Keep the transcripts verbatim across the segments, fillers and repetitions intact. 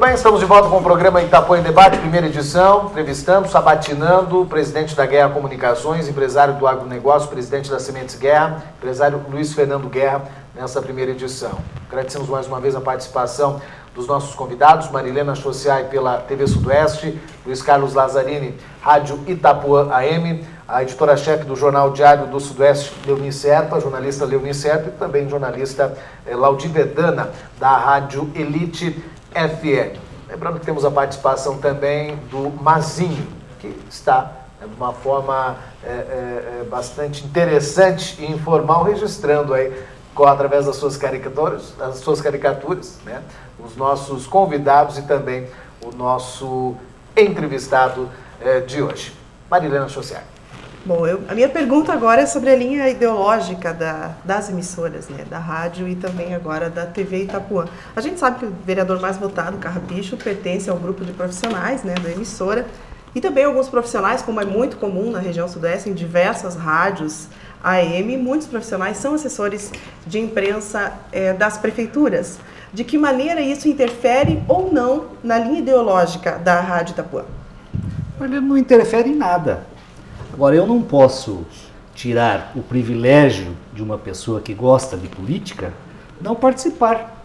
bem, estamos de volta com o programa Itapuã em Debate, primeira edição, entrevistando, sabatinando o presidente da Guerra Comunicações, empresário do agronegócio, presidente da Sementes Guerra, empresário Luiz Fernando Guerra, nessa primeira edição. Agradecemos mais uma vez a participação dos nossos convidados, Marilena Chociai pela T V Sudoeste, Luiz Carlos Lazzarini, Rádio Itapuã A M, a editora-chefe do Jornal Diário do Sudoeste, Leonice Serpa, jornalista Leonice Serpa, e também jornalista eh, Laudi Vedana, da Rádio Elite F M. Lembrando que temos a participação também do Mazinho, que está né, de uma forma é, é, bastante interessante e informal, registrando aí, com, através das suas caricaturas, das suas caricaturas, né, os nossos convidados e também o nosso entrevistado é, de hoje. Marilena Chociai. Bom, eu, a minha pergunta agora é sobre a linha ideológica da, das emissoras, né, da rádio e também agora da T V Itapuã. A gente sabe que o vereador mais votado, Carrapicho, pertence ao grupo de profissionais, né, da emissora, e também alguns profissionais, como é muito comum na região sudoeste, em diversas rádios A M, muitos profissionais são assessores de imprensa é, das prefeituras. De que maneira isso interfere ou não na linha ideológica da Rádio Itapuã? Ele não interfere em nada. Agora, eu não posso tirar o privilégio de uma pessoa que gosta de política não participar.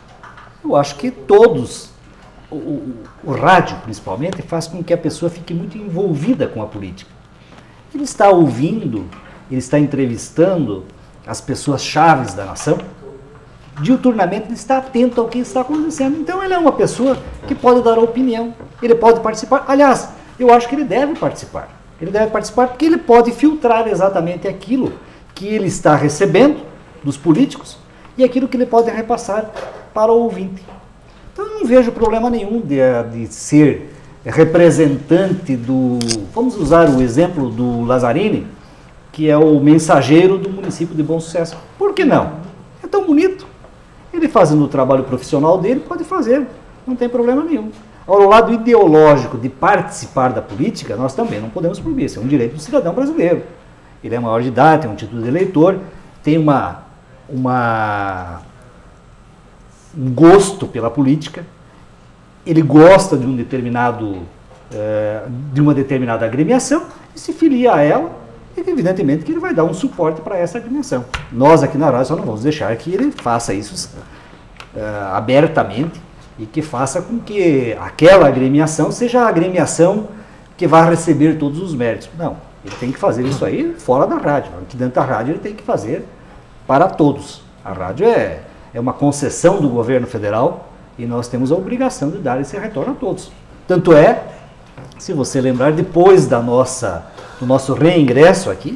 Eu acho que todos, o, o, o rádio principalmente, faz com que a pessoa fique muito envolvida com a política. Ele está ouvindo, ele está entrevistando as pessoas chaves da nação, diuturnamente ele está atento ao que está acontecendo. Então ele é uma pessoa que pode dar opinião, ele pode participar. Aliás, eu acho que ele deve participar. Ele deve participar porque ele pode filtrar exatamente aquilo que ele está recebendo dos políticos e aquilo que ele pode repassar para o ouvinte. Então eu não vejo problema nenhum de, de ser representante do... Vamos usar o exemplo do Lazzarini, que é o mensageiro do município de Bom Sucesso. Por que não? É tão bonito. Ele fazendo o trabalho profissional dele pode fazer, não tem problema nenhum. Agora, o lado ideológico de participar da política, nós também não podemos proibir. Isso é um direito do cidadão brasileiro. Ele é maior de idade, tem um título de eleitor, tem uma, uma, um gosto pela política, ele gosta de um determinado, é, de uma determinada agremiação e se filia a ela, e evidentemente que ele vai dar um suporte para essa agremiação. Nós aqui na rádio só não vamos deixar que ele faça isso é, abertamente, e que faça com que aquela agremiação seja a agremiação que vai receber todos os méritos. Não, ele tem que fazer isso aí fora da rádio. Aqui dentro da rádio ele tem que fazer para todos. A rádio é, é uma concessão do governo federal e nós temos a obrigação de dar esse retorno a todos. Tanto é, se você lembrar, depois da nossa, do nosso reingresso aqui,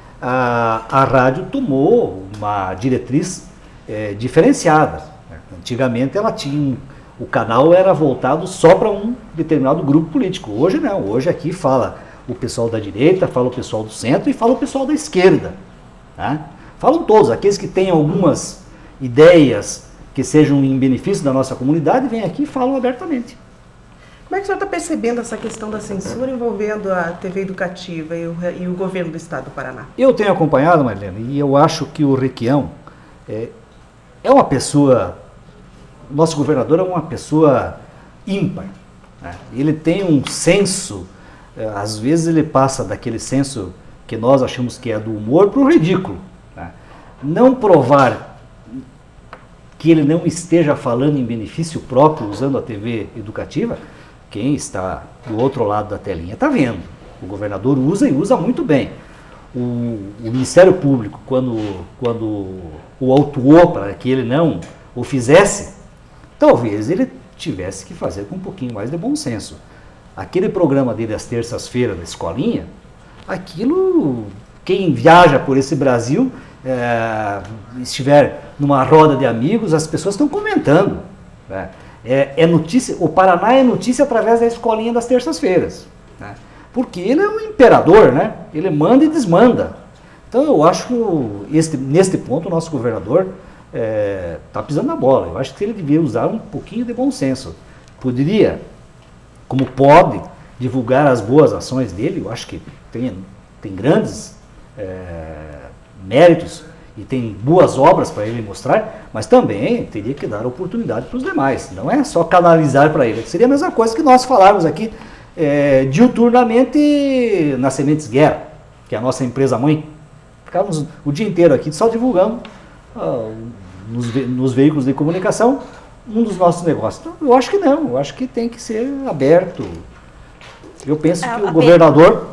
a, a rádio tomou uma diretriz é, diferenciada. Antigamente ela tinha... O canal era voltado só para um determinado grupo político. Hoje não, hoje aqui fala o pessoal da direita, fala o pessoal do centro e fala o pessoal da esquerda. Tá? Falam todos, aqueles que têm algumas ideias que sejam em benefício da nossa comunidade, vêm aqui e falam abertamente. Como é que o senhor está percebendo essa questão da censura envolvendo a T V Educativa e o, e o governo do estado do Paraná? Eu tenho acompanhado, Marilena, e eu acho que o Requião é, é uma pessoa... Nosso governador é uma pessoa ímpar, né? Ele tem um senso, às vezes ele passa daquele senso que nós achamos que é do humor para o ridículo, né? Não provar que ele não esteja falando em benefício próprio usando a T V Educativa, quem está do outro lado da telinha está vendo. O governador usa e usa muito bem. O, o Ministério Público, quando, quando o autuou para que ele não o fizesse, talvez ele tivesse que fazer com um pouquinho mais de bom senso. Aquele programa dele às terças-feiras na escolinha, aquilo, quem viaja por esse Brasil, é, estiver numa roda de amigos, as pessoas estão comentando. Né? É, é notícia, o Paraná é notícia através da escolinha das terças-feiras. Né? Porque ele é um imperador, né? Ele manda e desmanda. Então eu acho que este, neste ponto o nosso governador está é, pisando na bola. Eu acho que ele devia usar um pouquinho de bom senso. Poderia, como pode, divulgar as boas ações dele. Eu acho que tem, tem grandes é, méritos e tem boas obras para ele mostrar, mas também teria que dar oportunidade para os demais. Não é só canalizar para ele. Seria a mesma coisa que nós falarmos aqui é, diuturnamente na Sementes Guerra, que é a nossa empresa mãe. Ficávamos o dia inteiro aqui só divulgando ah, nos, ve nos veículos de comunicação um dos nossos negócios. Então, eu acho que não, eu acho que tem que ser aberto. Eu penso que o governador...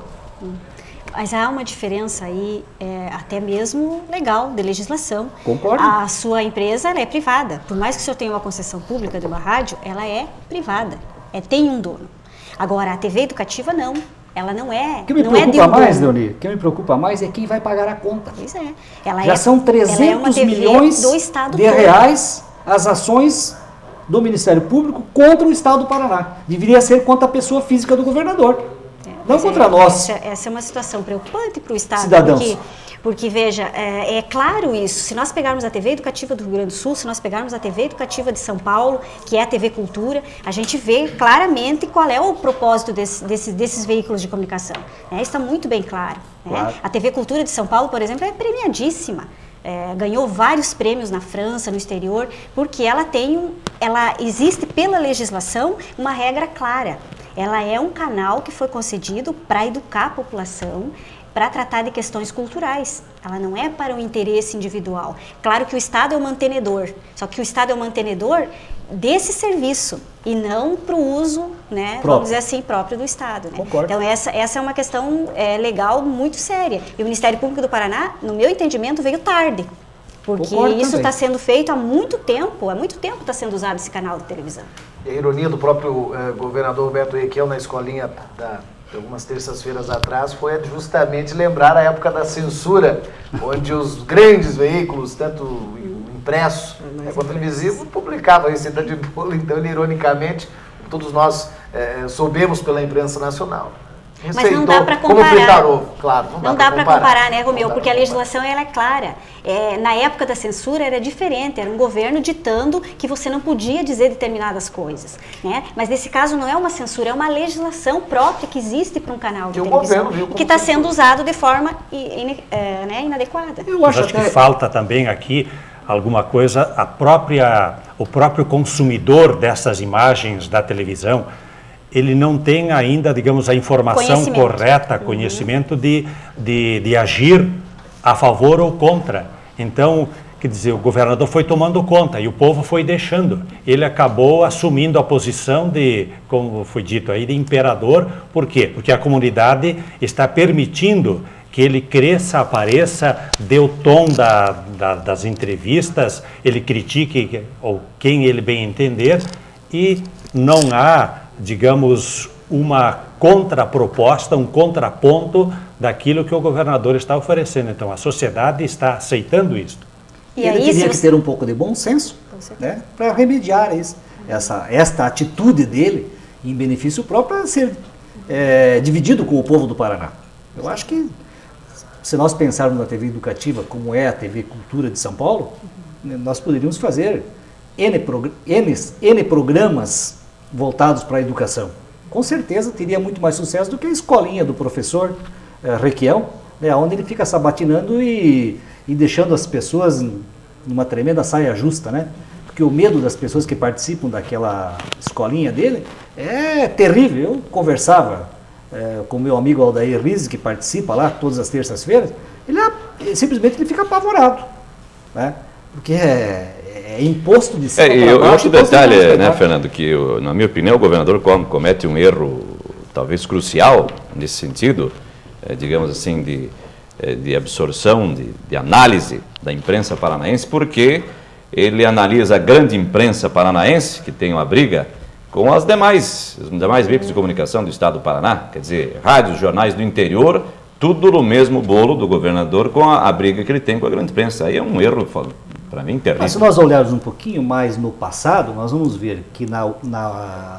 Mas há uma diferença aí, é, até mesmo legal, de legislação. Concordo. A sua empresa ela é privada. Por mais que o senhor tenha uma concessão pública de uma rádio, ela é privada. É, tem um dono. Agora, a T V educativa não. Ela não é. O que me não preocupa é de um mais, dono. Leonir, o que me preocupa mais é quem vai pagar a conta. Pois é. Ela Já é, são trezentos milhões do Estado de todo. reais as ações do Ministério Público contra o Estado do Paraná. Deveria ser contra a pessoa física do governador. Não contra é, nós. Essa, essa é uma situação preocupante para o Estado. Cidadãos. Porque, porque veja, é, é claro isso. Se nós pegarmos a T V Educativa do Rio Grande do Sul, se nós pegarmos a T V Educativa de São Paulo, que é a T V Cultura, a gente vê claramente qual é o propósito desse, desse, desses veículos de comunicação. É, está muito bem claro, claro. Né? A T V Cultura de São Paulo, por exemplo, é premiadíssima. É, ganhou vários prêmios na França, no exterior, porque ela tem um, ela existe pela legislação uma regra clara. Ela é um canal que foi concedido para educar a população, para tratar de questões culturais. Ela não é para o interesse individual. Claro que o Estado é o mantenedor, só que o Estado é o mantenedor desse serviço e não para o uso, né, vamos dizer assim, próprio do Estado. Né? Concordo. Então essa, essa é uma questão é, legal muito séria. E o Ministério Público do Paraná, no meu entendimento, veio tarde. Porque Concordo isso está também. sendo feito há muito tempo, há muito tempo está sendo usado esse canal de televisão. E a ironia do próprio eh, governador Roberto Requião na escolinha da, de algumas terças-feiras atrás foi justamente lembrar a época da censura, onde os grandes veículos, tanto o impresso é, quanto o televisivo, publicavam a receita de bolo. Então, ele, ironicamente, todos nós eh, soubemos pela imprensa nacional. Mas não dá para comparar. Como preparou, claro, não, não dá, dá para comparar, comparar, né, Romeu? Porque a comparar. legislação ela é clara. É, na época da censura era diferente, era um governo ditando que você não podia dizer determinadas coisas. Né? Mas nesse caso não é uma censura, é uma legislação própria que existe para um canal de e televisão o governo, que está sendo usado de forma in, é, né, inadequada. Eu acho, acho até... que falta também aqui alguma coisa, a própria, o próprio consumidor dessas imagens da televisão, ele não tem ainda, digamos, a informação correta, conhecimento uhum. de, de, de agir a favor ou contra. Então, quer dizer, o governador foi tomando conta e o povo foi deixando. Ele acabou assumindo a posição de, como foi dito aí, de imperador. Por quê? Porque a comunidade está permitindo que ele cresça, apareça, dê o tom da, da, das entrevistas, ele critique ou quem ele bem entender e não há, digamos, uma contraproposta, um contraponto daquilo que o governador está oferecendo. Então, a sociedade está aceitando isso. E ele aí, teria que ter um pouco de bom senso, né, para remediar isso, essa, esta atitude dele em benefício próprio para ser é, dividido com o povo do Paraná. Eu acho que, se nós pensarmos na T V educativa, como é a T V Cultura de São Paulo, nós poderíamos fazer N, progr N, N programas voltados para a educação. Com certeza teria muito mais sucesso do que a escolinha do professor eh, Requião, né, onde ele fica sabatinando e, e deixando as pessoas numa tremenda saia justa, né? Porque o medo das pessoas que participam daquela escolinha dele é terrível. Eu conversava eh, com meu amigo Aldair Rizzi, que participa lá todas as terças-feiras, ele é, simplesmente ele fica apavorado, né? Porque é, é imposto de cima é, para eu, baixo. Outro detalhe, né, Fernando, que eu, na minha opinião o governador comete um erro talvez crucial nesse sentido, é, digamos assim, de, de absorção, de, de análise da imprensa paranaense, porque ele analisa a grande imprensa paranaense, que tem uma briga, com as demais, os demais veículos de comunicação do estado do Paraná, quer dizer, rádios, jornais do interior, tudo no mesmo bolo do governador com a, a briga que ele tem com a grande imprensa. Aí é um erro, para mim, terrível. Mas se nós olharmos um pouquinho mais no passado, nós vamos ver que na, na,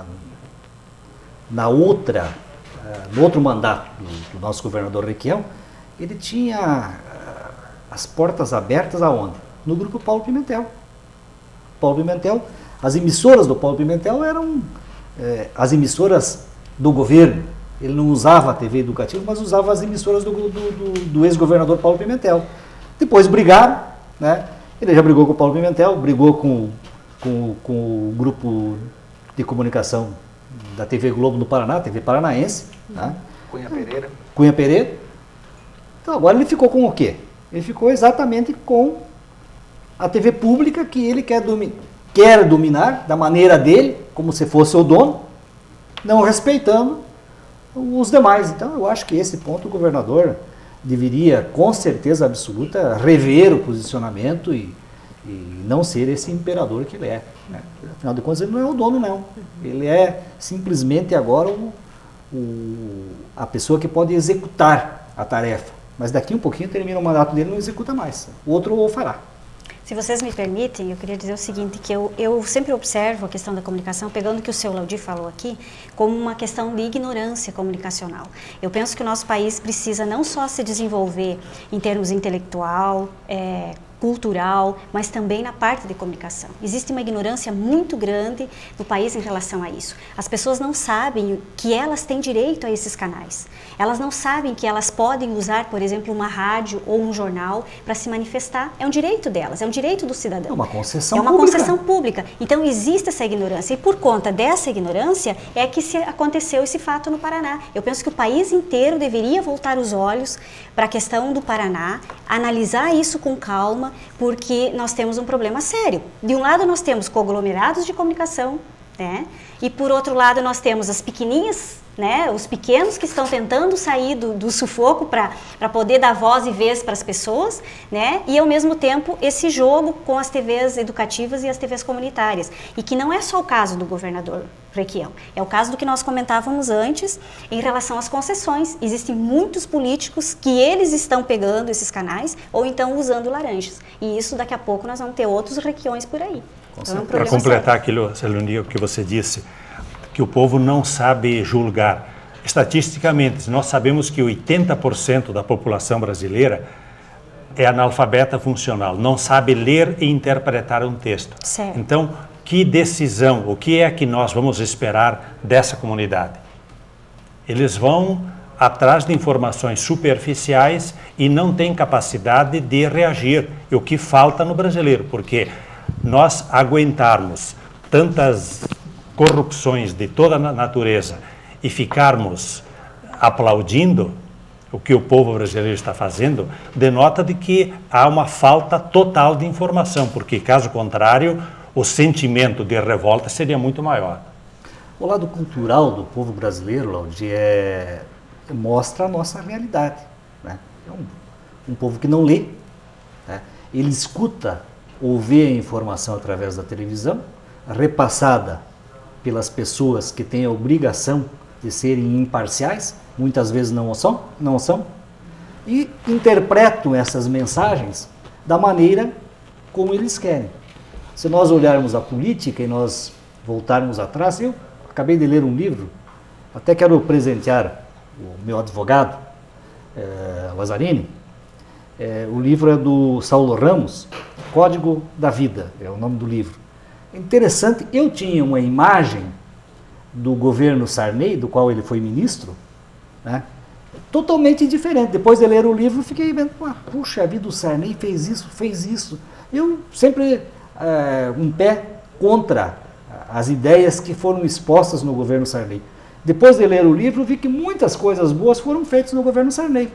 na outra, no outro mandato do, do nosso governador Requião, ele tinha as portas abertas aonde? No grupo Paulo Pimentel. Paulo Pimentel, as emissoras do Paulo Pimentel eram é, as emissoras do governo. Ele não usava a T V educativa, mas usava as emissoras do, do, do, do ex-governador Paulo Pimentel. Depois brigaram, né? Ele já brigou com o Paulo Pimentel, brigou com, com, com o grupo de comunicação da T V Globo no Paraná, T V Paranaense, né? Cunha Pereira. Cunha Pereira. Então agora ele ficou com o quê? Ele ficou exatamente com a T V pública que ele quer, domi quer dominar da maneira dele, como se fosse o dono, não respeitando os demais. Então eu acho que esse ponto o governador deveria, com certeza absoluta, rever o posicionamento e, e não ser esse imperador que ele é, né? Afinal de contas, ele não é o dono, não. Ele é simplesmente agora o, o, a pessoa que pode executar a tarefa. Mas daqui um pouquinho termina o mandato dele e não executa mais. O outro o fará. Se vocês me permitem, eu queria dizer o seguinte, que eu, eu sempre observo a questão da comunicação, pegando o que o seu Laudi falou aqui, como uma questão de ignorância comunicacional. Eu penso que o nosso país precisa não só se desenvolver em termos intelectual, é, cultural, mas também na parte de comunicação. Existe uma ignorância muito grande do país em relação a isso. As pessoas não sabem que elas têm direito a esses canais. Elas não sabem que elas podem usar, por exemplo, uma rádio ou um jornal para se manifestar. É um direito delas, é um direito do cidadão. É uma concessão pública. É uma pública. concessão pública. Então existe essa ignorância e por conta dessa ignorância é que se aconteceu esse fato no Paraná. Eu penso que o país inteiro deveria voltar os olhos para a questão do Paraná, analisar isso com calma, porque nós temos um problema sério. De um lado nós temos conglomerados de comunicação, né? E por outro lado nós temos as pequeninhas, né? Os pequenos que estão tentando sair do, do sufoco para poder dar voz e vez para as pessoas, né? E ao mesmo tempo esse jogo com as T Vs educativas e as T Vs comunitárias. E que não é só o caso do governador Requião, é o caso do que nós comentávamos antes em relação às concessões. Existem muitos políticos que eles estão pegando esses canais ou então usando laranjas. E isso daqui a pouco nós vamos ter outros Requiões por aí. Então, é um para completar aquilo, Celune, que você disse, que o povo não sabe julgar. Estatisticamente, nós sabemos que oitenta por cento da população brasileira é analfabeta funcional, não sabe ler e interpretar um texto. Certo. Então, que decisão, o que é que nós vamos esperar dessa comunidade? Eles vão atrás de informações superficiais e não têm capacidade de reagir. E o que falta no brasileiro, porque nós aguentarmos tantas corrupções de toda a natureza e ficarmos aplaudindo o que o povo brasileiro está fazendo, denota de que há uma falta total de informação, porque caso contrário, o sentimento de revolta seria muito maior. O lado cultural do povo brasileiro, Laudi, é, mostra a nossa realidade, né? É um, um povo que não lê, né? Ele escuta ou vê a informação através da televisão, repassada pelas pessoas que têm a obrigação de serem imparciais, muitas vezes não são, não são, e interpretam essas mensagens da maneira como eles querem. Se nós olharmos a política e nós voltarmos atrás, eu acabei de ler um livro, até quero presentear o meu advogado, é, Lazzarini. É, o livro é do Saulo Ramos, Código da Vida, é o nome do livro. Interessante, eu tinha uma imagem do governo Sarney, do qual ele foi ministro, né, totalmente diferente. Depois de ler o livro, fiquei vendo, puxa, a vida, o Sarney fez isso, fez isso. Eu sempre é, um pé contra as ideias que foram expostas no governo Sarney. Depois de ler o livro, vi que muitas coisas boas foram feitas no governo Sarney,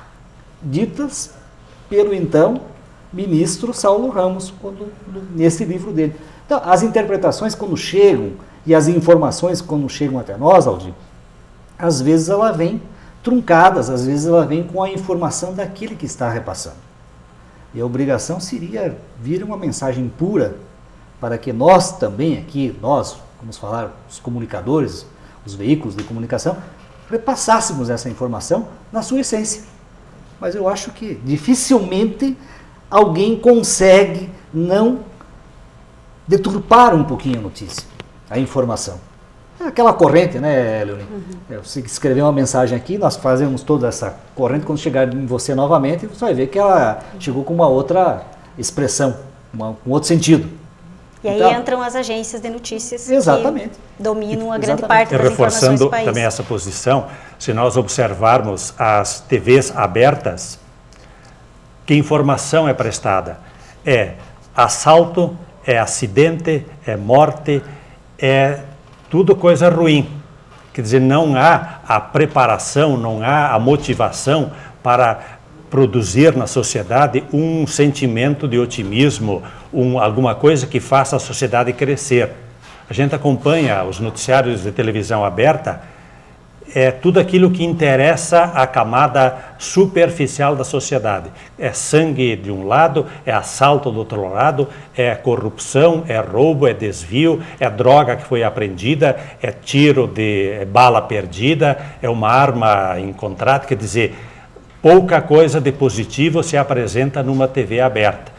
ditas pelo então ministro Saulo Ramos, quando, nesse livro dele. Então, as interpretações quando chegam e as informações quando chegam até nós, Aldir, às vezes ela vem truncadas, às vezes ela vem com a informação daquele que está repassando. E a obrigação seria vir uma mensagem pura para que nós também aqui, nós, vamos falar, os comunicadores, os veículos de comunicação, repassássemos essa informação na sua essência. Mas eu acho que dificilmente alguém consegue não deturpar um pouquinho a notícia, a informação. É aquela corrente, né, Leonie? Uhum. Você escreveu uma mensagem aqui, nós fazemos toda essa corrente, quando chegar em você novamente, você vai ver que ela chegou com uma outra expressão, uma, um outro sentido. E aí então, entram as agências de notícias exatamente. que dominam a exatamente. grande parte das informações do país. Reforçando também essa posição, se nós observarmos as T Vs abertas, que informação é prestada? é assalto, é acidente, é morte, é tudo coisa ruim. Quer dizer, não há a preparação, não há a motivação para produzir na sociedade um sentimento de otimismo, um, alguma coisa que faça a sociedade crescer. A gente acompanha os noticiários de televisão aberta, é tudo aquilo que interessa à camada superficial da sociedade. É sangue de um lado, é assalto do outro lado, é corrupção, é roubo, é desvio, é droga que foi apreendida, é tiro de é bala perdida, é uma arma encontrada. Quer dizer, pouca coisa de positivo se apresenta numa T V aberta.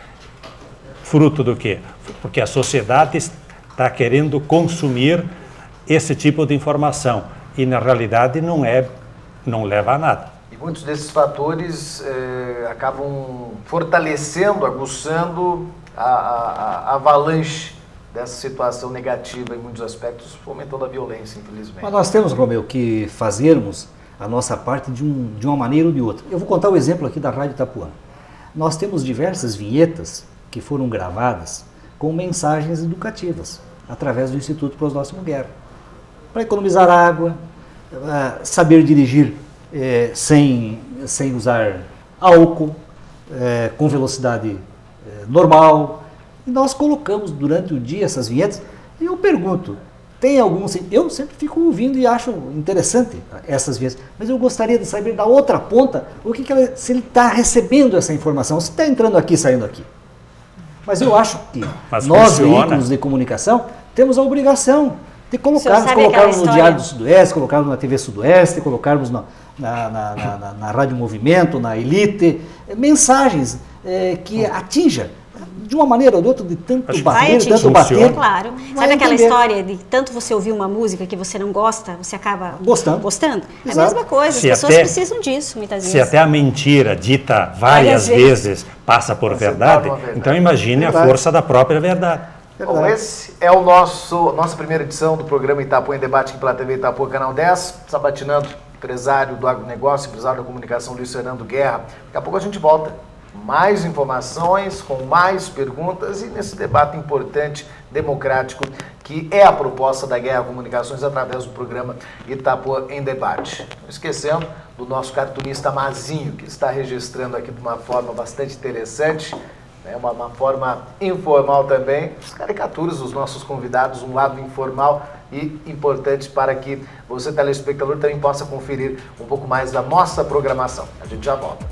Fruto do quê? Porque a sociedade está querendo consumir esse tipo de informação. E na realidade não é, não leva a nada. E muitos desses fatores eh, acabam fortalecendo, aguçando a, a, a avalanche dessa situação negativa em muitos aspectos, fomentando a violência, infelizmente. Mas nós temos, Romeu, que fazermos a nossa parte de, um, de uma maneira ou de outra. Eu vou contar o exemplo aqui da Rádio Itapuã. Nós temos diversas vinhetas que foram gravadas com mensagens educativas através do Instituto Prosnóximo Guerra. Para economizar água, uh, saber dirigir eh, sem, sem usar álcool, eh, com velocidade eh, normal. E nós colocamos durante o dia essas vinhetas. E eu pergunto, tem algum... Eu sempre fico ouvindo e acho interessante essas vinhetas, mas eu gostaria de saber da outra ponta o que que ela, se ele está recebendo essa informação, se está entrando aqui, saindo aqui. Mas eu acho que mas nós, funciona. veículos de comunicação, temos a obrigação de colocarmos, colocarmos no Diário do Sudoeste, colocarmos na T V Sudoeste, colocarmos na, na, na, na, na, na Rádio Movimento, na Elite, mensagens é, que atinja de uma maneira ou de outra, de tanto bater, tanto bater. Claro. Sabe aquela história de tanto você ouvir uma música que você não gosta, você acaba gostando? gostando? É Exato. a mesma coisa, Se as pessoas até, precisam disso muitas vezes. Se até a mentira dita várias, várias vezes. vezes passa por verdade, verdade, então imagine verdade. a força da própria verdade. Bom, esse é o nosso nossa primeira edição do programa Itapuã em Debate aqui pela T V Itapuã, Canal dez, sabatinando empresário do agronegócio, empresário da comunicação, Luiz Fernando Guerra. Daqui a pouco a gente volta. Mais informações, com mais perguntas e nesse debate importante, democrático, que é a proposta da Guerra Comunicações através do programa Itapuã em Debate. Não esquecendo do nosso cartunista Mazinho, que está registrando aqui de uma forma bastante interessante, né, uma, uma forma informal também, as caricaturas dos nossos convidados, um lado informal e importante para que você, telespectador, também possa conferir um pouco mais da nossa programação. A gente já volta.